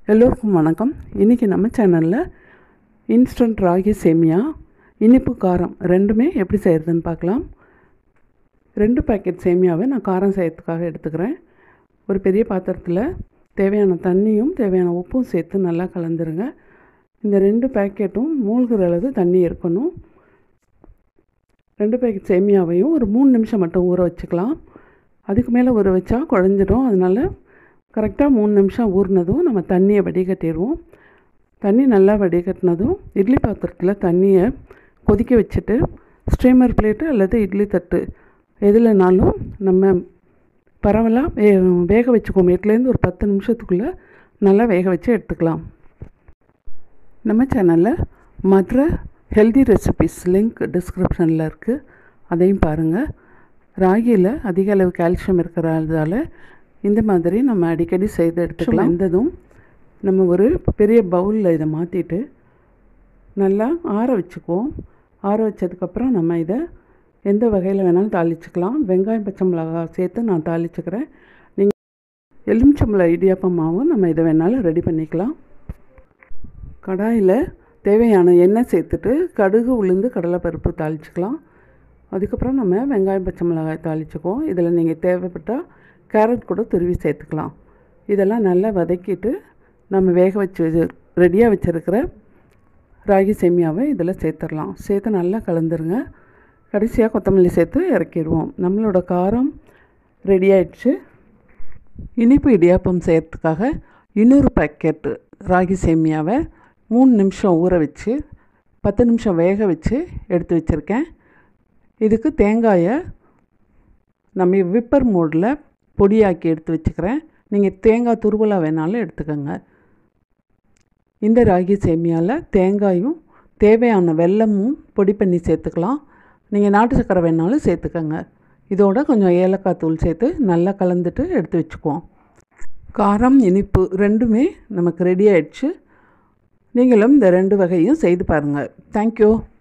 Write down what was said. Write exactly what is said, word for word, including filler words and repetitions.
எல்லோருக்கும் வணக்கம். இன்றைக்கி நம்ம சேனலில் இன்ஸ்டன்ட் ராகி சேமியா இனிப்பு காரம் ரெண்டுமே எப்படி செய்கிறதுன்னு பார்க்கலாம். ரெண்டு பேக்கெட் சேமியாவை நான் காரம் செய்யறதுக்காக எடுத்துக்கிறேன். ஒரு பெரிய பாத்திரத்தில் தேவையான தண்ணியும் தேவையான உப்பும் சேர்த்து நல்லா கலந்துருங்க. இந்த ரெண்டு பேக்கெட்டும் மூழ்கிற அளவு தண்ணி இருக்கணும். ரெண்டு பேக்கெட் சேமியாவையும் ஒரு மூணு நிமிஷம் மட்டும் ஊற வச்சுக்கலாம். அதுக்கு மேலே ஊற வச்சா குழஞ்சிடும். அதனால் கரெக்டாக மூணு நிமிஷம் ஊறினதும் நம்ம தண்ணியை வடிகட்டிடுவோம். தண்ணி நல்லா வடிகட்டினதும் இட்லி பாத்திரத்தில் தண்ணியை கொதிக்க வச்சுட்டு ஸ்ட்ரீமர் பிளேட்டு அல்லது இட்லி தட்டு எதுலனாலும் நம்ம பரவலாக வே வேக வச்சுக்குவோம். எட்டுலேருந்து ஒரு பத்து நிமிஷத்துக்குள்ளே நல்லா வேக வச்சு எடுத்துக்கலாம். நம்ம சேனலில் மதுரை ஹெல்தி ரெசிபிஸ் லிங்க் டிஸ்கிரிப்ஷனில் இருக்குது, அதையும் பாருங்கள். ராகியில் அதிக அளவு கால்சியம் இருக்கிறதால இந்த மாதிரி நம்ம அடிக்கடி செய்து எடுத்துக்கலாம். வந்ததும் நம்ம ஒரு பெரிய பவுலில் இதை மாற்றிட்டு நல்லா ஆற வச்சுக்குவோம். ஆற வச்சதுக்கப்புறம் நம்ம இதை எந்த வகையில் வேணாலும் தாளிச்சுக்கலாம். வெங்காயம் பச்சை மிளகாய் சேர்த்து நான் தாளிச்சுக்கிறேன். நீங்கள் எலுமிச்சம்பழம் இடியாப்பம் மாவும் நம்ம இதை வேணாலும் ரெடி பண்ணிக்கலாம். கடாயில் தேவையான எண்ணெய் சேர்த்துட்டு கடுகு உளுந்து கடலைப்பருப்பு தாளிச்சுக்கலாம். அதுக்கப்புறம் நம்ம வெங்காயம் பச்சை மிளகாய் தாளிச்சுக்குவோம். இதில் நீங்கள் தேவைப்பட்டால் கேரட் கூட துருவி சேர்த்துக்கலாம். இதெல்லாம் நல்லா வதக்கிட்டு நம்ம வேக வச்சு ரெடியாக வச்சுருக்கிற ராகி சேமியாவை இதில் சேர்த்துடலாம். சேர்த்து நல்லா கலந்துருங்க. கடைசியாக கொத்தமல்லி சேர்த்து இறக்கிடுவோம். நம்மளோட காரம் ரெடி ஆயிடுச்சு. இனிப்பு இடியாப்பம் செய்கிறதுக்காக இன்னொரு பேக்கெட் ராகி சேமியாவை மூணு நிமிஷம் ஊற வச்சு பத்து நிமிஷம் வேக வச்சு எடுத்து வச்சுருக்கேன். இதுக்கு தேங்காயை நம்ம விப்பர் மோடில் பொடியாக்கி எடுத்து வச்சுக்கிறேன். நீங்கள் தேங்காய் துருவலாக வேணாலும் எடுத்துக்கோங்க. இந்த ராகி சேமியாவில் தேங்காயும் தேவையான வெல்லமும் பொடி பண்ணி சேர்த்துக்கலாம். நீங்கள் நாட்டு சக்கரை வேணாலும் சேர்த்துக்கோங்க. இதோட கொஞ்சம் ஏலக்காய் தூள் சேர்த்து நல்லா கலந்துட்டு எடுத்து வச்சுக்குவோம். காரம் இனிப்பு ரெண்டுமே நமக்கு ரெடி ஆயிடுச்சு. நீங்களும் இந்த ரெண்டு வகையும் செய்து பாருங்கள். தேங்க்யூ.